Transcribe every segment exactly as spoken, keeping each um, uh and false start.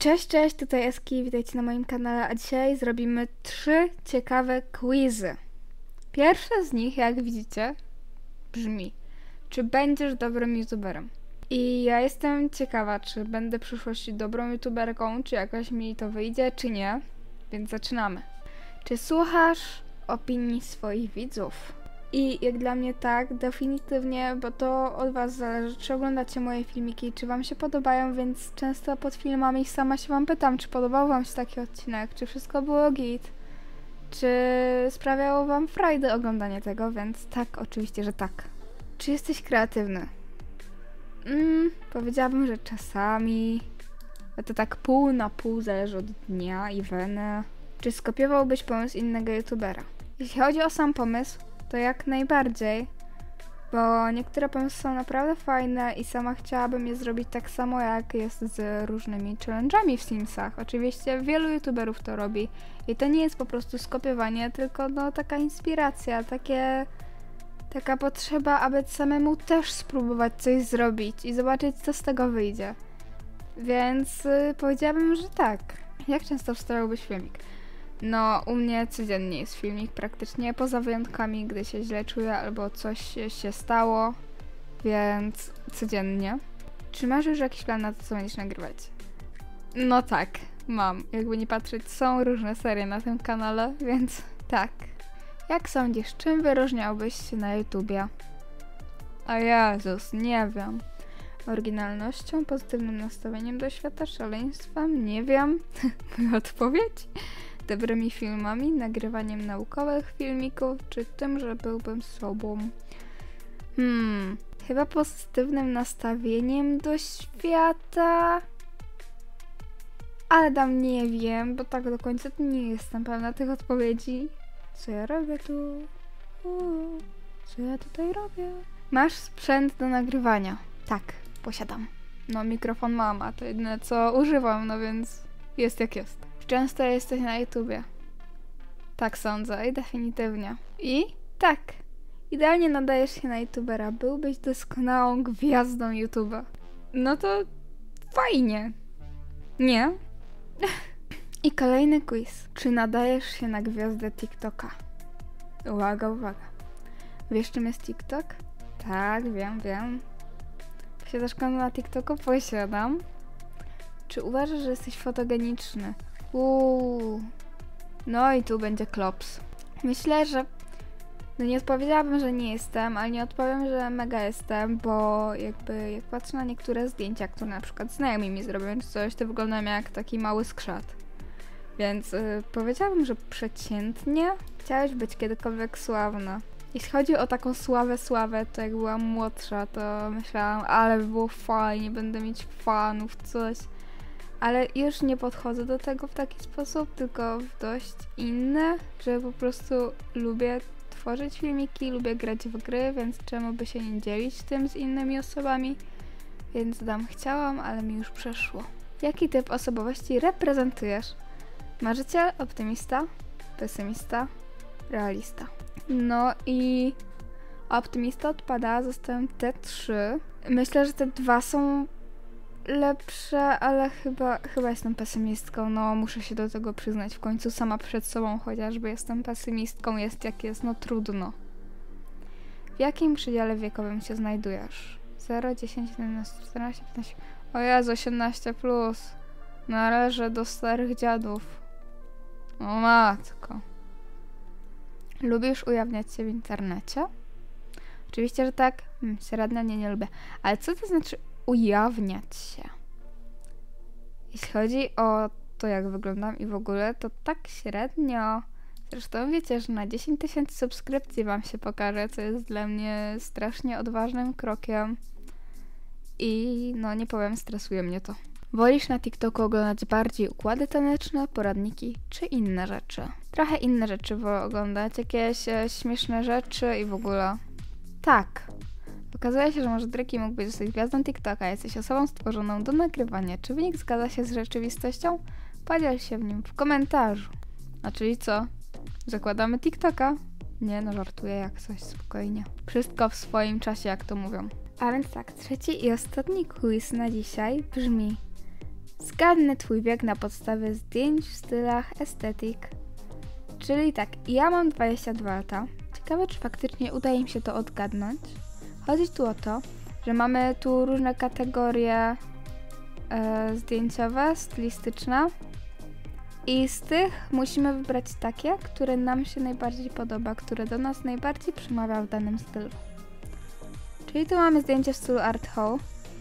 Cześć, cześć, tutaj Eski, witajcie na moim kanale, a dzisiaj zrobimy trzy ciekawe quizy. Pierwsze z nich, jak widzicie, brzmi: czy będziesz dobrym youtuberem? I ja jestem ciekawa, czy będę w przyszłości dobrą youtuberką, czy jakoś mi to wyjdzie, czy nie, więc zaczynamy. Czy słuchasz opinii swoich widzów? I jak dla mnie tak, definitywnie, bo to od was zależy, czy oglądacie moje filmiki, czy wam się podobają, więc często pod filmami sama się wam pytam, czy podobał wam się taki odcinek, czy wszystko było git, czy sprawiało wam frajdę oglądanie tego, więc tak, oczywiście, że tak. Czy jesteś kreatywny? Mm, powiedziałabym, że czasami, a to tak pół na pół, zależy od dnia i weny. Czy skopiowałbyś pomysł innego youtubera? Jeśli chodzi o sam pomysł, to jak najbardziej, bo niektóre pomysły są naprawdę fajne i sama chciałabym je zrobić tak samo, jak jest z różnymi challenge'ami w Simsach. Oczywiście wielu youtuberów to robi i to nie jest po prostu skopiowanie, tylko no taka inspiracja, takie, taka potrzeba, aby samemu też spróbować coś zrobić i zobaczyć, co z tego wyjdzie. Więc yy, powiedziałabym, że tak. Jak często wstawiałbyś filmik? No, u mnie codziennie jest filmik praktycznie, poza wyjątkami, gdy się źle czuję albo coś się stało, więc codziennie. Czy masz już jakiś plan na to, co będziesz nagrywać? No tak, mam. Jakby nie patrzeć, są różne serie na tym kanale, więc tak. Jak sądzisz, czym wyróżniałbyś się na YouTubie? O Jezus, nie wiem. Oryginalnością, pozytywnym nastawieniem do świata, szaleństwem? Nie wiem. Moja odpowiedź? Dobrymi filmami, nagrywaniem naukowych filmików, czy tym, że byłbym sobą? Hmm, chyba pozytywnym nastawieniem do świata, ale dam nie wiem, bo tak do końca nie jestem pewna tych odpowiedzi. Co ja robię tu? Uuu, co ja tutaj robię? Masz sprzęt do nagrywania? Tak, posiadam. No, mikrofon mam, a to jedyne co używam, no więc jest jak jest. Często jesteś na YouTubie. Tak sądzę i definitywnie. I tak, idealnie nadajesz się na YouTubera. Byłbyś doskonałą gwiazdą YouTube'a. No to fajnie. Nie? I kolejny quiz. Czy nadajesz się na gwiazdę TikToka? Uwaga, uwaga. Wiesz, czym jest TikTok? Tak, wiem, wiem. Posiadasz kanał na TikToku? Posiadam. Czy uważasz, że jesteś fotogeniczny? Uuu. No i tu będzie klops. Myślę, że no nie odpowiedziałabym, że nie jestem, ale nie odpowiem, że mega jestem, bo jakby jak patrzę na niektóre zdjęcia, które na przykład znajomi mi zrobią czy coś, to wyglądam jak taki mały skrzat. Więc yy, powiedziałabym, że przeciętnie. Chciałeś być kiedykolwiek sławna. Jeśli chodzi o taką sławę, sławę, to jak byłam młodsza, to myślałam, ale by było fajnie, będę mieć fanów, coś. Ale już nie podchodzę do tego w taki sposób, tylko w dość inny, że po prostu lubię tworzyć filmiki, lubię grać w gry, więc czemu by się nie dzielić tym z innymi osobami? Więc dam chciałam, ale mi już przeszło. Jaki typ osobowości reprezentujesz? Marzyciel, optymista, pesymista, realista. No i optymista odpada, zostałem te trzy. Myślę, że te dwa są lepsze, ale chyba, chyba jestem pesymistką, no muszę się do tego przyznać, w końcu sama przed sobą chociażby jestem pesymistką, jest jak jest, no trudno. W jakim przedziale wiekowym się znajdujesz? zero, dziesięć, jedenaście, czternaście, piętnaście, o Jezu, osiemnaście plus, należę do starych dziadów, o matko. Lubisz ujawniać się w internecie? Oczywiście, że tak, hmm, średnio nie, nie lubię, ale co to znaczy ujawniać się? Jeśli chodzi o to, jak wyglądam i w ogóle, to tak średnio. Zresztą wiecie, że na dziesięć tysięcy subskrypcji wam się pokażę, co jest dla mnie strasznie odważnym krokiem. I no nie powiem, stresuje mnie to. Wolisz na TikToku oglądać bardziej układy taneczne, poradniki czy inne rzeczy? Trochę inne rzeczy wolę oglądać, jakieś e, śmieszne rzeczy i w ogóle. Tak. Okazuje się, że może Dryki mógłby zostać gwiazdą TikToka, jesteś osobą stworzoną do nagrywania. Czy wynik zgadza się z rzeczywistością? Podziel się w nim w komentarzu. A czyli co? Zakładamy TikToka? Nie, no żartuję jak coś, spokojnie. Wszystko w swoim czasie, jak to mówią. A więc tak, trzeci i ostatni quiz na dzisiaj brzmi: Zgadnę twój wiek na podstawie zdjęć w stylach aesthetic. Czyli tak, ja mam dwadzieścia dwa lata. Ciekawe, czy faktycznie udaje mi się to odgadnąć. Chodzi tu o to, że mamy tu różne kategorie e, zdjęciowe, stylistyczne. I z tych musimy wybrać takie, które nam się najbardziej podoba, które do nas najbardziej przemawia w danym stylu. Czyli tu mamy zdjęcie w stylu art hall.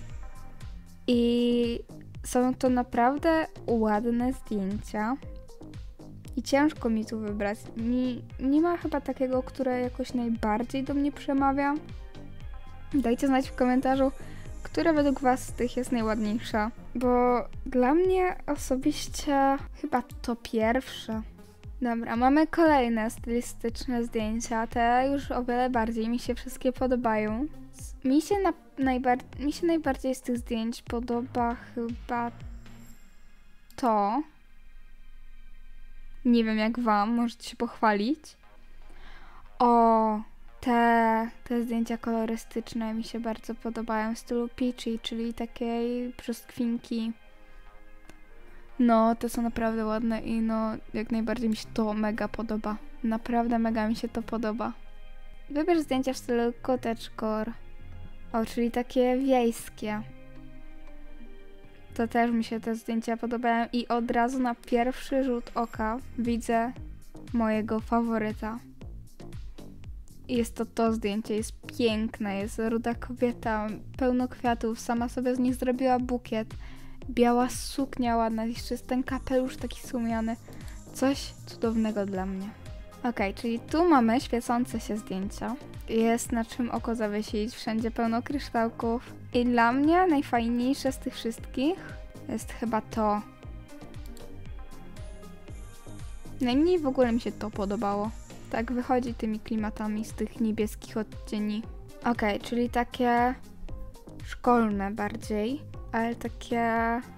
I są to naprawdę ładne zdjęcia. I ciężko mi tu wybrać. Nie, nie ma chyba takiego, które jakoś najbardziej do mnie przemawia. Dajcie znać w komentarzu, które według was z tych jest najładniejsza. Bo dla mnie osobiście chyba to pierwsze. Dobra, mamy kolejne stylistyczne zdjęcia. Te już o wiele bardziej mi się wszystkie podobają. Mi się, na, najbar- mi się najbardziej z tych zdjęć podoba chyba to. Nie wiem jak wam, możecie się pochwalić. O, te, te zdjęcia kolorystyczne mi się bardzo podobają w stylu peachy, czyli takiej brzoskwinki. No, te są naprawdę ładne i no, jak najbardziej mi się to mega podoba. Naprawdę mega mi się to podoba. Wybierz zdjęcia w stylu cottagecore. O, czyli takie wiejskie. To też mi się te zdjęcia podobają i od razu na pierwszy rzut oka widzę mojego faworyta. I jest to to zdjęcie, jest piękne, jest ruda kobieta, pełno kwiatów, sama sobie z nich zrobiła bukiet. Biała suknia ładna, jeszcze jest ten kapelusz taki sumiany. Coś cudownego dla mnie. Ok, czyli tu mamy świecące się zdjęcia. Jest na czym oko zawiesić, wszędzie pełno kryształków. I dla mnie najfajniejsze z tych wszystkich jest chyba to. Najmniej w ogóle mi się to podobało. Tak wychodzi tymi klimatami z tych niebieskich odcieni. Ok, czyli takie szkolne bardziej, ale takie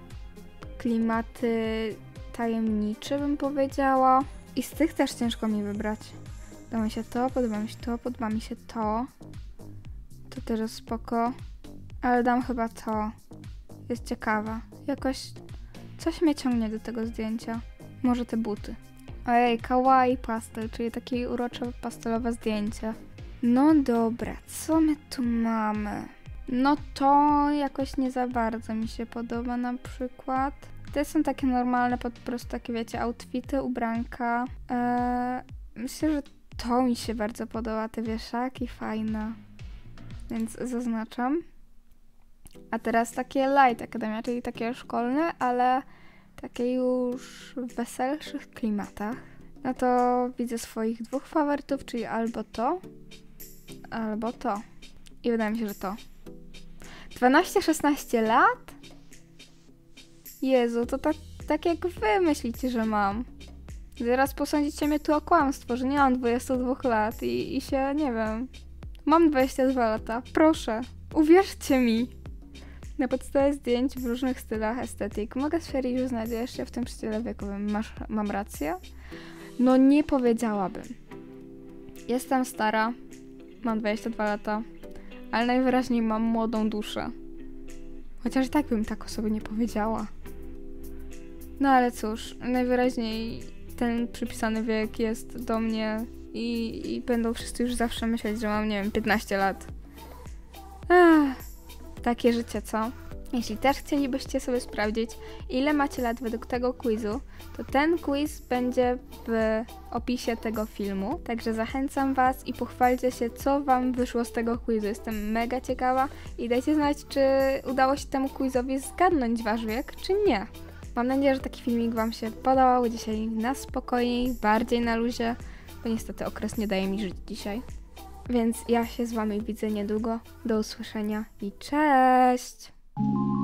klimaty tajemnicze bym powiedziała. I z tych też ciężko mi wybrać. Podoba mi się to, podoba mi się to, podoba mi się to. To też jest spoko. Ale dam chyba to. Jest ciekawa. Jakoś coś mnie ciągnie do tego zdjęcia. Może te buty. Ojej, kawaii pastel, czyli takie urocze pastelowe zdjęcie. No dobra, co my tu mamy? No to jakoś nie za bardzo mi się podoba na przykład. Te są takie normalne, po prostu takie wiecie, outfity, ubranka. Eee, myślę, że to mi się bardzo podoba, te wieszaki fajne. Więc zaznaczam. A teraz takie Light Academia, czyli takie szkolne, ale takie już w weselszych klimatach. No to widzę swoich dwóch faworytów, czyli albo to, albo to. I wydaje mi się, że to. dwanaście szesnaście lat? Jezu, to tak, tak jak wy myślicie, że mam. Zaraz posądzicie mnie tu o kłamstwo, że nie mam dwudziestu dwóch lat i, i się, nie wiem... Mam dwadzieścia dwa lata, proszę, uwierzcie mi. Na podstawie zdjęć w różnych stylach estetyk mogę stwierdzić, że znajdujesz się w tym przedziale wiekowym. Masz, mam rację? No nie powiedziałabym. Jestem stara, mam dwadzieścia dwa lata, ale najwyraźniej mam młodą duszę. Chociaż i tak bym tak o sobie nie powiedziała. No ale cóż, najwyraźniej ten przypisany wiek jest do mnie i, i będą wszyscy już zawsze myśleć, że mam, nie wiem, piętnaście lat. Ech, takie życie, co? Jeśli też chcielibyście sobie sprawdzić, ile macie lat według tego quizu, to ten quiz będzie w opisie tego filmu. Także zachęcam was i pochwalcie się, co wam wyszło z tego quizu. Jestem mega ciekawa i dajcie znać, czy udało się temu quizowi zgadnąć wasz wiek, czy nie. Mam nadzieję, że taki filmik wam się podobał. Dzisiaj na spokojniej, bardziej na luzie, bo niestety okres nie daje mi żyć dzisiaj. Więc ja się z wami widzę niedługo. Do usłyszenia i cześć!